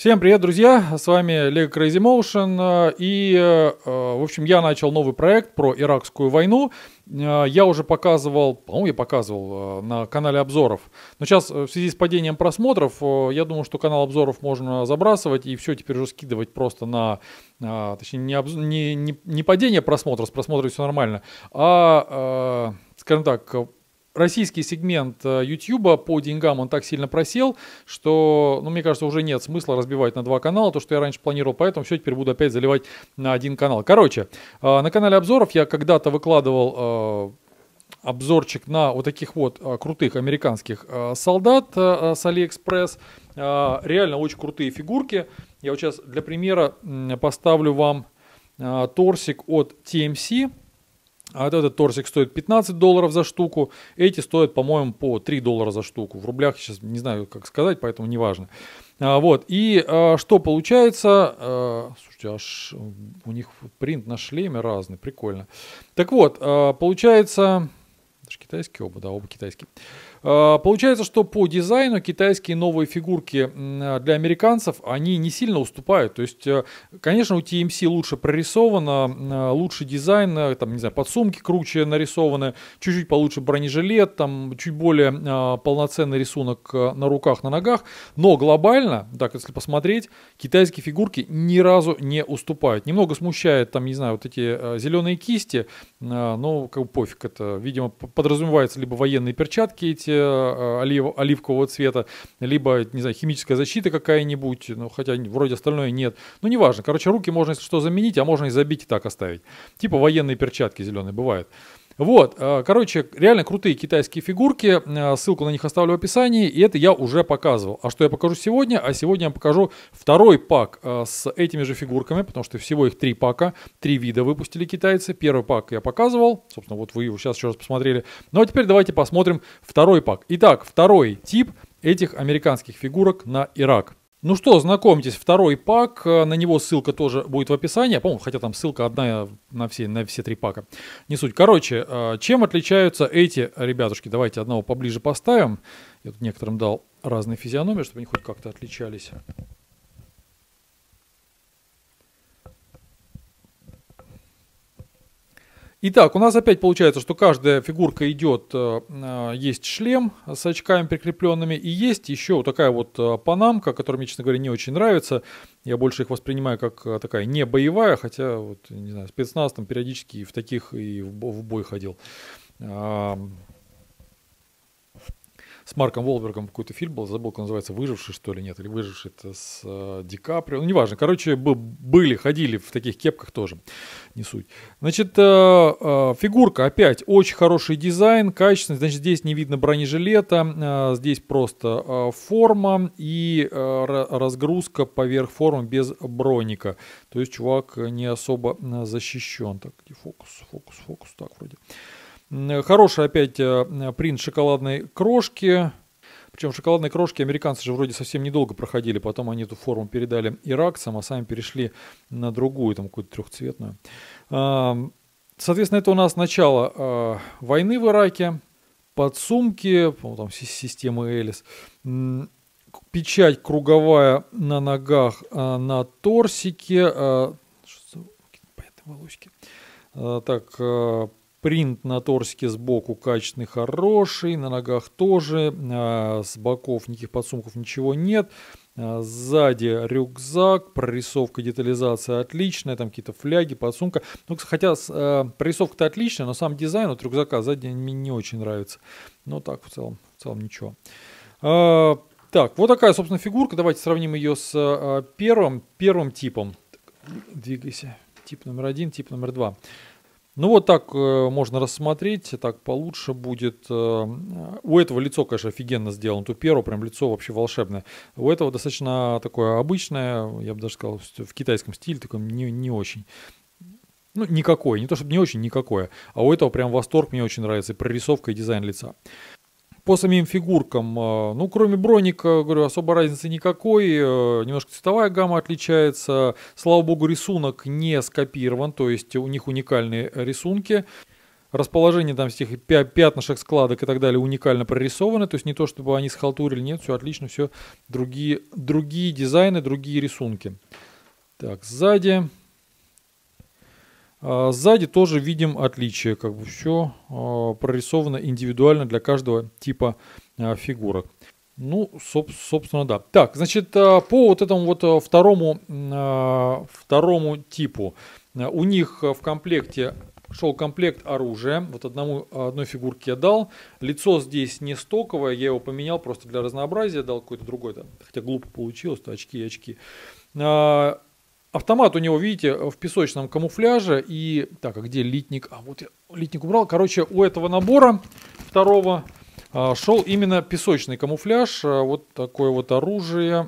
Всем привет, друзья! С вами Lego Crazy Motion. В общем, я начал новый проект про иракскую войну. Я уже показывал, по-моему, я показывал на канале обзоров. Но сейчас в связи с падением просмотров, я думаю, что канал обзоров можно забрасывать и все теперь уже скидывать просто на, точнее, не падение просмотров, с просмотрами все нормально, скажем так, российский сегмент YouTube по деньгам он так сильно просел, что, мне кажется, уже нет смысла разбивать на два канала, то, что я раньше планировал, поэтому все теперь буду опять заливать на один канал. Короче, на канале обзоров я когда-то выкладывал обзорчик на вот таких вот крутых американских солдат с AliExpress. Реально очень крутые фигурки. Я вот сейчас для примера поставлю вам торсик от TMC. А вот этот торсик стоит $15 за штуку. Эти стоят, по-моему, по $3 за штуку. В рублях сейчас не знаю, как сказать, поэтому неважно. Вот. И что получается? Слушайте, аж у них принт на шлеме разный. Прикольно. Так вот, получается... Это же китайские оба, да, оба китайские. Получается, что по дизайну китайские новые фигурки для американцев, они не сильно уступают. То есть, конечно, у TMC лучше прорисовано, лучше дизайн, там, не знаю, подсумки круче нарисованы, чуть-чуть получше бронежилет, там, чуть более полноценный рисунок на руках, на ногах. Но глобально, так, если посмотреть, китайские фигурки ни разу не уступают. Немного смущает, там, не знаю, вот эти зеленые кисти, но как бы пофиг, это, видимо, подразумевается либо военные перчатки эти, оливкового цвета, либо, не знаю, химическая защита какая-нибудь, хотя вроде остальное нет. Неважно. Короче, руки можно, если что, заменить, а можно и забить и так оставить. Типа военные перчатки зеленые бывают. Вот, короче, реально крутые китайские фигурки, ссылку на них оставлю в описании, и это я уже показывал. А что я покажу сегодня? А сегодня я покажу второй пак с этими же фигурками, потому что всего их 3 пака, 3 вида выпустили китайцы. Первый пак я показывал, собственно, вот вы его сейчас еще раз посмотрели. Ну а теперь давайте посмотрим второй пак. Итак, второй тип этих американских фигурок на Ирак. Ну что, знакомьтесь, второй пак, на него ссылка тоже будет в описании, по-моему, хотя там ссылка одна на все 3 пака, не суть. Короче, чем отличаются эти ребятушки, давайте одного поближе поставим, я тут некоторым дал разные физиономии, чтобы они хоть как-то отличались. Итак, у нас опять получается, что каждая фигурка идет, есть шлем с очками прикрепленными, и есть еще вот такая вот панамка, которая мне, честно говоря, не очень нравится. Я больше их воспринимаю как такая не боевая, хотя, вот, не знаю, спецназ там периодически в таких и в бой ходил. С Марком Уолбергом какой-то фильм был, забыл, как он называется, «Выживший», что ли, нет, или «Выживший» это с Ди Каприо, неважно, короче, ходили в таких кепках тоже, не суть. Значит, фигурка, опять, очень хороший дизайн, качественный, значит, здесь не видно бронежилета, здесь просто форма и разгрузка поверх формы без броника, то есть чувак не особо защищен. Так, где фокус, так вроде. Хороший опять принт шоколадной крошки. Причем шоколадные крошки американцы же вроде совсем недолго проходили. Потом они эту форму передали иракцам, а сами перешли на другую, там какую-то трехцветную. Соответственно, это у нас начало войны в Ираке. Подсумки, по-моему, там системы Элис. Печать круговая на ногах, на торсике. Понятные волосики. Так... Принт на торсике сбоку качественный, хороший, на ногах тоже, с боков никаких подсумков ничего нет. Сзади рюкзак, прорисовка, детализация отличная, там какие-то фляги, подсумка. Ну, хотя прорисовка-то отличная, но сам дизайн от рюкзака сзади мне не очень нравится. Но так в целом ничего. Так, вот такая, собственно, фигурка. Давайте сравним ее с первым типом. Двигайся. Тип номер 1, тип номер 2. Ну вот так можно рассмотреть, так получше будет. У этого лицо, конечно, офигенно сделано. У первого прям лицо вообще волшебное. У этого достаточно такое обычное, я бы даже сказал, в китайском стиле, такое не очень. Ну, никакое, не то чтобы не очень, никакое. А у этого прям восторг, мне очень нравится, и прорисовка, и дизайн лица. По самим фигуркам, ну, кроме броника, говорю, особо разницы никакой, немножко цветовая гамма отличается, слава богу, рисунок не скопирован, то есть у них уникальные рисунки. расположение там этих пятнышек, складок и так далее уникально прорисованы. То есть не то, чтобы они схалтурили, нет, все отлично, все другие дизайны, другие рисунки. Так, сзади тоже видим отличие, как бы все прорисовано индивидуально для каждого типа фигурок. Ну, собственно, да. Так, значит, по вот этому вот второму типу у них в комплекте шел комплект оружия. Вот одной фигурке я дал. Лицо здесь не стоковое, я его поменял просто для разнообразия, дал какой-то другой, хотя глупо получилось, то очки. Автомат у него, видите, в песочном камуфляже. И, так, а где литник? Вот я литник убрал. Короче, у этого набора второго шел именно песочный камуфляж. Вот такое вот оружие.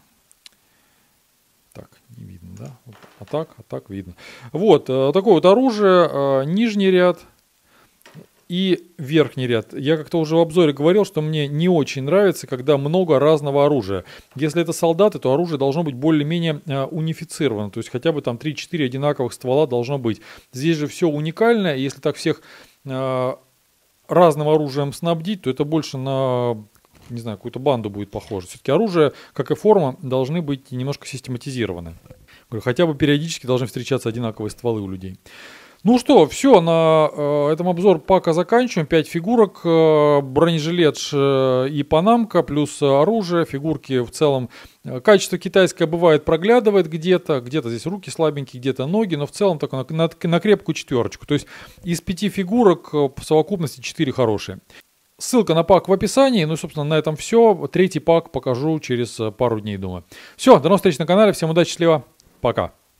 Так, не видно, да? А так видно. Вот, такое вот оружие. Нижний ряд и верхний ряд. Я как-то уже в обзоре говорил, что мне не очень нравится, когда много разного оружия. Если это солдаты, то оружие должно быть более-менее унифицировано. То есть хотя бы там 3-4 одинаковых ствола должно быть. Здесь же все уникальное. Если так всех разным оружием снабдить, то это больше на, не знаю, какую-то банду будет похоже. Все-таки оружие, как и форма, должны быть немножко систематизированы. Хотя бы периодически должны встречаться одинаковые стволы у людей. Ну что, все, на этом обзор пока заканчиваем. 5 фигурок, бронежилет и панамка, плюс оружие, фигурки в целом. Качество китайское бывает проглядывает где-то здесь руки слабенькие, где-то ноги, но в целом так на крепкую четверочку. То есть из 5 фигурок в совокупности 4 хорошие. Ссылка на пак в описании. Ну и, собственно, на этом все. Третий пак покажу через пару дней, думаю. Все, до новых встреч на канале. Всем удачи, счастливо. Пока.